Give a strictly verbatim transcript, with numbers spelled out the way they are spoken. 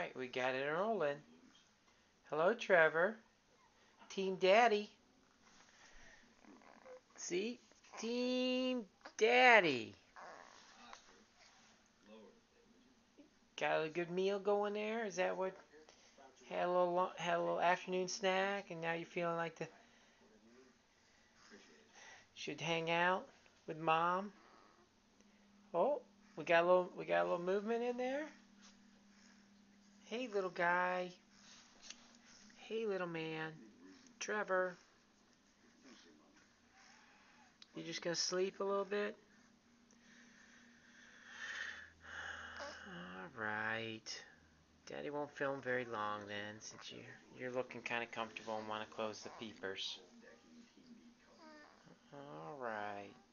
Alright, we got it rolling. Hello, Trevor. Team Daddy. See? Team Daddy. Got a good meal going there? Is that what? Had a little, had a little afternoon snack, and now you're feeling like the should hang out with Mom. Oh, we got a little, we got a little movement in there. Hey, little guy. Hey, little man. Trevor. You just gonna sleep a little bit? Alright. Daddy won't film very long then, since you, you're looking kind of comfortable and want to close the peepers. Alright.